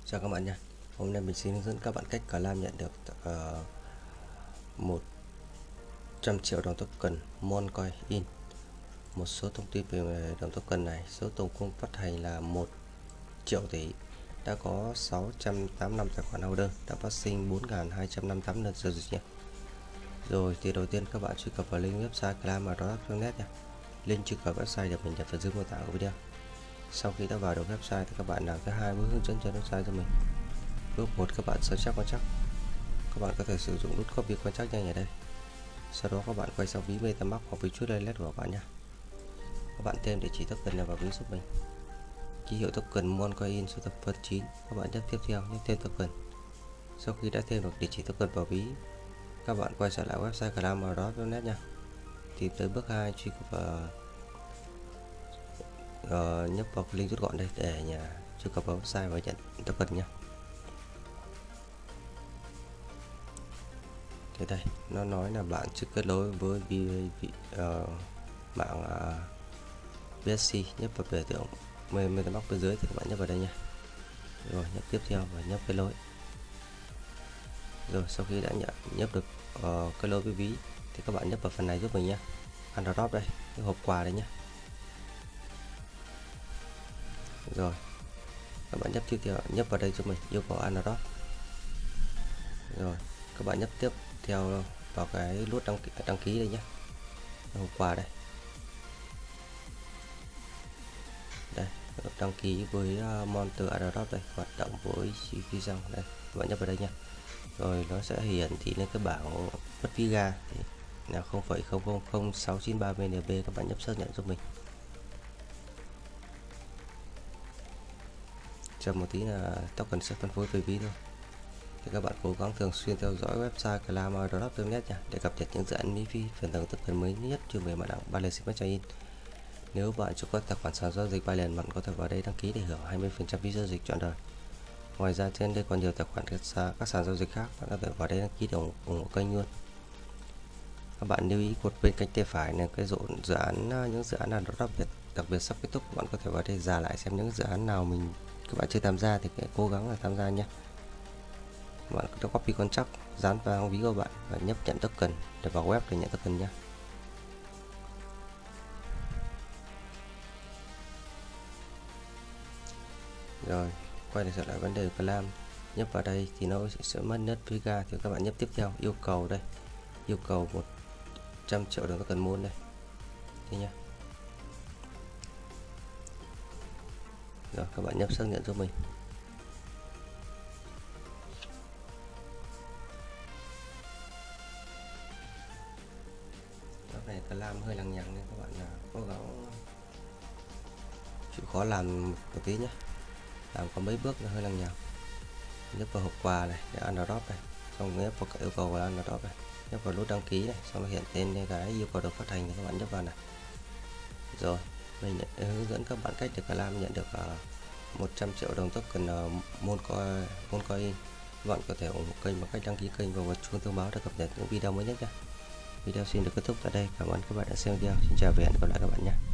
Chào các bạn nha. Hôm nay mình xin hướng dẫn các bạn cách làm nhận được 100 triệu đồng token Moncoin in. Một số thông tin về đồng token này: số tổng cung phát hành là 1 triệu tỷ, đã có 685 tài khoản holder, đã phát sinh 4.258 lượt giao dịch nhé. Rồi thì đầu tiên các bạn truy cập vào link website clam.net nha. Link truy cập website được mình để phần dưới mô tả của video. Sau khi đã vào được website thì các bạn làm theo hai bước hướng dẫn trên website cho mình. Bước 1, các bạn search chắc quan trắc. Các bạn có thể sử dụng nút copy quan trắc nhanh ở đây. Sau đó các bạn quay sang ví MetaMask hoặc ví Trust Wallet của các bạn nhé. Các bạn thêm địa chỉ token này vào ví giúp mình. Ký hiệu token Moncoin số thập phân 9. Các bạn nhấp tiếp theo, nhấp thêm token. Sau khi đã thêm được địa chỉ token vào ví, các bạn quay trở lại website clam.net nha. Tìm tới bước 2, truy cập vào nhấp vào link rút gọn đây để truy cập vào website và nhận token nha. Thế đây, nó nói là bạn chưa kết nối với mạng BSC. Nhấp vào biểu tượng MetaMask bên dưới thì các bạn nhấp vào đây nha. Rồi nhấp tiếp theo và nhấp kết nối. Rồi sau khi đã nhấp được kết nối với ví thì các bạn nhấp vào phần này giúp mình nhé. Airdrop đây, cái hộp quà đây nhé. Rồi các bạn nhấp tiếp theo, nhấp vào đây giúp mình, yêu cầu Airdrop. Rồi các bạn nhấp tiếp theo vào cái nút đăng ký đây nhé, hộp quà đây. Đây, đăng ký với Monster Airdrop đây, hoạt động với chi phí rằng đây, các bạn nhấp vào đây nha. Rồi nó sẽ hiển thị lên cái bảng mất phí ga thì là 0,000693 VNB. Các bạn nhấp xác nhận giúp mình. Chờ một tí là token sẽ phân phối về ví thôi. Thì các bạn cố gắng thường xuyên theo dõi website clam.net nha, để cập nhật những dự án miễn phí phần thưởng token mới nhất chuyên về mặt Binance Smart Chain. Nếu bạn chưa có tài khoản sàn giao dịch Binance, bạn có thể vào đây đăng ký để hưởng 20% phí giao dịch trọn đời. Ngoài ra trên đây còn nhiều tài khoản các sàn giao dịch khác, bạn có thể vào đây đăng ký để ủng hộ kênh luôn. Các bạn lưu ý cột bên cạnh tay phải là cái những dự án nào đặc biệt sắp kết thúc. Bạn có thể vào đây giả lại xem những dự án nào các bạn chưa tham gia thì cố gắng là tham gia nhé. Bạn có copy contract dán vào ví của bạn và nhấp nhận token để vào web để nhận token nhé. Rồi quay lại vấn đề Clam, nhấp vào đây thì nó sẽ mất net phí ga, thì các bạn nhấp tiếp theo, yêu cầu đây, yêu cầu 100 triệu đồng token môn đây, thế nhé. Rồi các bạn nhấp xác nhận giúp mình. Lúc này Clam hơi lằng nhằng nên các bạn cố gắng chịu khó làm một tí nhé, làm có mấy bước là hơi lằng nhằng. Nhấp vào hộp quà này để Airdrop này, xong nhấp vào yêu cầu của Airdrop này, nhấp vào nút đăng ký này, xong nó hiện tên cái yêu cầu được phát hành thì các bạn nhấp vào này. Rồi mình hướng dẫn các bạn cách để Clam nhận được 100 triệu đồng token Moncoin. Các bạn có thể ủng hộ kênh bằng cách đăng ký kênh và bật chuông thông báo để cập nhật những video mới nhất nha. Video xin được kết thúc tại đây. Cảm ơn các bạn đã xem video. Xin chào và hẹn gặp lại các bạn nha.